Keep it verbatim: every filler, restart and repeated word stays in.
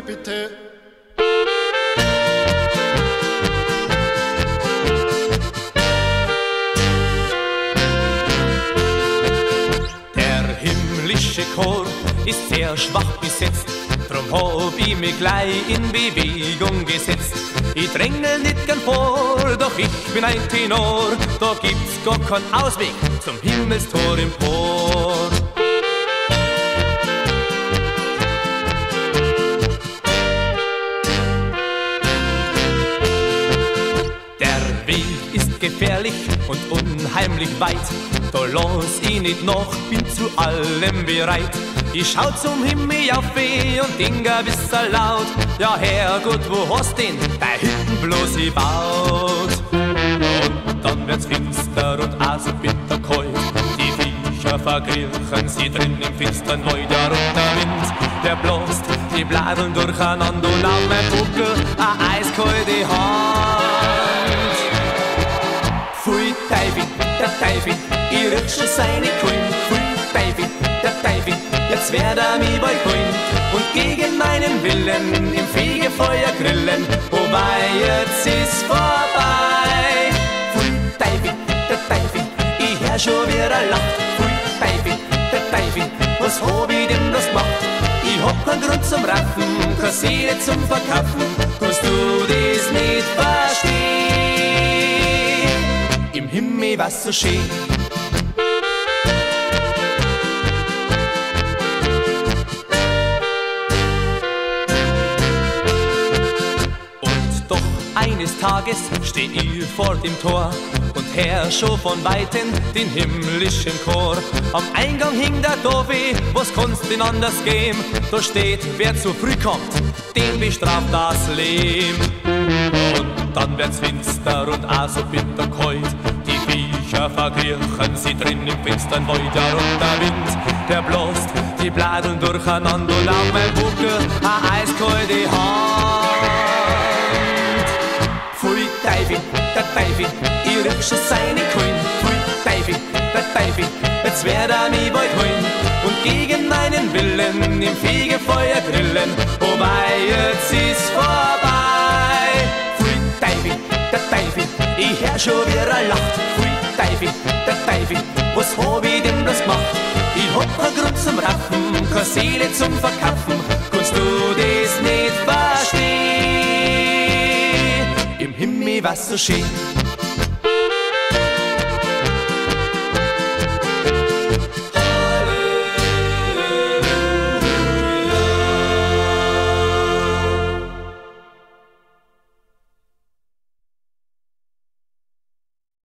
mir bitte. Der himmlische Chor ist sehr schwach besetzt, drum hab ich mich gleich in Bewegung gesetzt. Ich drängel nicht gern vor, doch ich bin ein Tenor, da gibt's gar keinen Ausweg zum Himmelstor empor. Der Weg ist gefährlich und unheimlich weit, da lass ich nicht noch, bin zu allem bereit. Ich schau zum Himmel auf weh und ding ein bisschen laut: Ja Herrgott, wo hast denn dein Hütten bloß gebaut? Und dann wird's finster und auch so bitterkalt, die Viecher verkriechen sie drin im finstern Heu. Der Wind, der bläst die Bladeln durcheinander und auf mein Buckel eine eiskalte Hand. Pfui Teufel, der Teufel, ich riech schon seine Kulm. Pfui Teufel, der Teufel, jetzt werd er mich bald holen und gegen meinen Willen im Fegefeuer grillen. Wobei, jetzt ist vorbei. Pfui Teufel, der Teufel, ich hör schon wie er lacht. Pfui Teufel, der Teufel, was hab ich denn das gemacht? Ich hab keinen Grund zum Raffen, keine Seele zum Verkaufen. Kannst du das nicht verstehen? Im Himmel war's so schön. Eines Tages steh ich vor dem Tor und hör schon von Weitem den himmlischen Chor. Am Eingang hing der Dove, was kannst denn anders geben? Da steht, wer zu früh kommt, den bestraft das Leben. Und dann wird's finster und auch so bitterkalt, die Viecher verkriechen sie drin im finstern Heu. Der Wind, der bläst die Bladeln durcheinander und auf mein Buckel eine eiskalte Hand. Pfui Teufel, der Teufel, ich riech schon seine Kohlen. Pfui Teufel, der Teufel, jetzt werd er mich bald holen und gegen meinen Willen im Fegefeuer grillen. Wobei, jetzt ist vorbei. Pfui Teufel, der Teufel, ich hör schon wie er lacht. Pfui Teufel, der Teufel, was hab ich denn bloß gemacht? Ich hab keinen Grund zum Raffen, keine Seele zum Verkaufen. Kannst du das nicht verstehen? Im Himmel war's so schön.